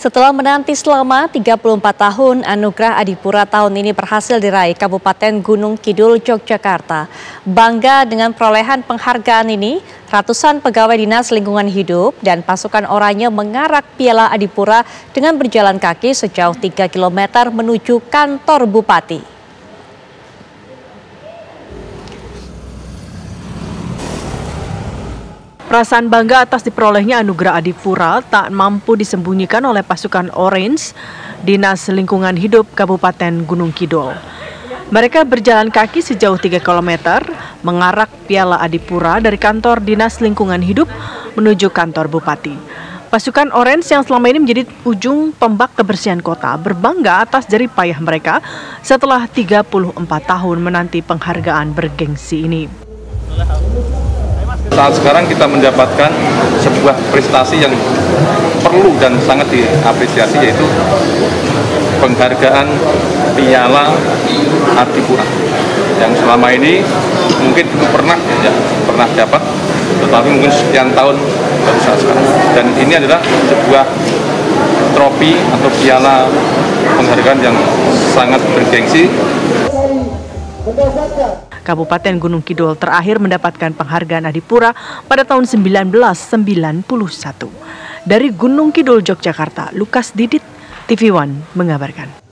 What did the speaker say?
Setelah menanti selama 34 tahun, anugerah Adipura tahun ini berhasil diraih Kabupaten Gunung Kidul, Yogyakarta. Bangga dengan perolehan penghargaan ini, ratusan pegawai Dinas Lingkungan Hidup dan pasukan oranye mengarak Piala Adipura dengan berjalan kaki sejauh 3 km menuju kantor Bupati. Perasaan bangga atas diperolehnya anugerah Adipura tak mampu disembunyikan oleh pasukan Orange, Dinas Lingkungan Hidup Kabupaten Gunung Kidul. Mereka berjalan kaki sejauh 3 km mengarak Piala Adipura dari kantor Dinas Lingkungan Hidup menuju kantor Bupati. Pasukan Orange yang selama ini menjadi ujung tombak kebersihan kota berbangga atas jerih payah mereka setelah 34 tahun menanti penghargaan bergengsi ini. Saat sekarang kita mendapatkan sebuah prestasi yang perlu dan sangat diapresiasi, yaitu penghargaan Piala Adipura yang selama ini mungkin belum pernah dapat, tetapi mungkin sekian tahun baru saat sekarang. Dan ini adalah sebuah trofi atau piala penghargaan yang sangat bergengsi. Kabupaten Gunung Kidul terakhir mendapatkan penghargaan Adipura pada tahun 1991. Dari Gunung Kidul, Yogyakarta, Lukas Didit, TV One mengabarkan.